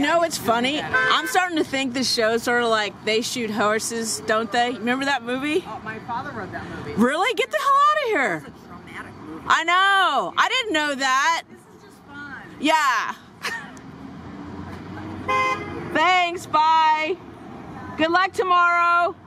know what's funny? I'm starting to think this show's sort of like They Shoot Horses, don't they? Remember that movie? Oh, my father wrote that movie. Really? Get the hell out of here. It's a traumatic movie. I know. I didn't know that. This is just fun. Yeah. Thanks. Bye. Good luck tomorrow.